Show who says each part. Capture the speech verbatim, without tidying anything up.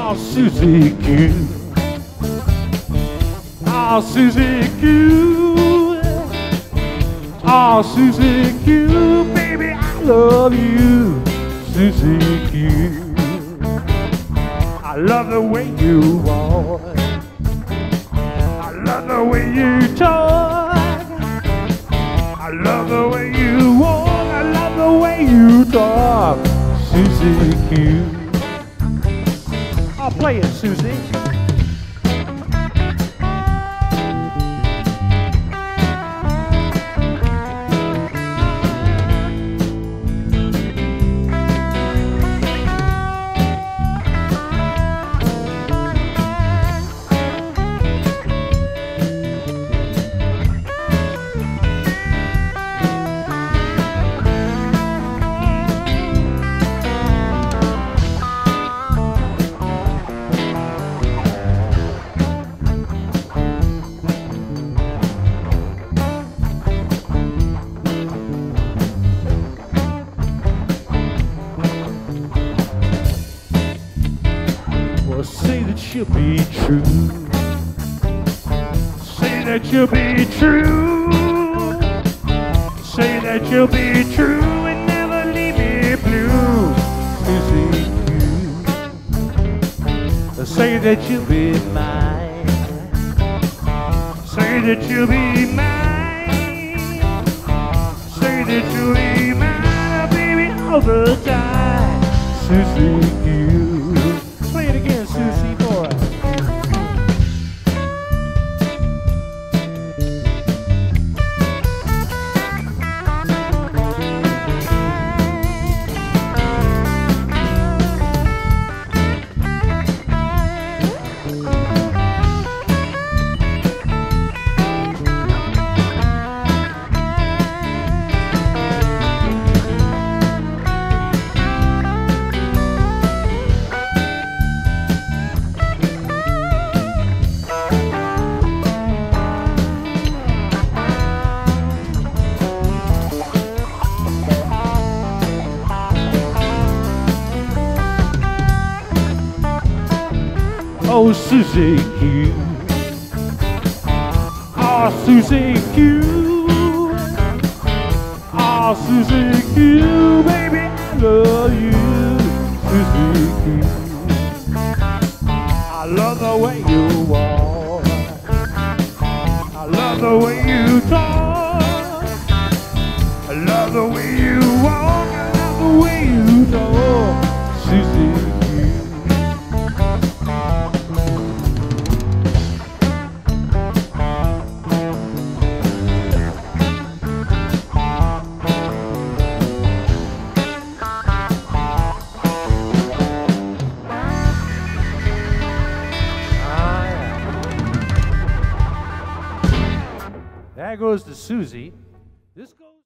Speaker 1: Oh, Suzy Q. Oh, Suzy Q. Oh, Suzy Q. Baby, I love you, Suzy Q. I love the way you walk. I love the way you talk. I love the way you walk. I love the way you talk, Suzy Q. I'll play it, Suzy. Say that you'll be true. Say that you'll be true. Say that you'll be true and never leave me blue, Suzy Q. Say that you'll be mine. Say that you'll be mine. Say that you'll be mine, baby, all the time, Suzy Q. Play it again, Suzy boy. Oh, Suzy Q. Oh, Suzy Q. Oh, Suzy Q. Baby, I love you, Suzy Q. I love the way you walk. I love the way you talk. I love the way you walk. I love the way you talk, Suzy Q. That goes to Suzy. This goes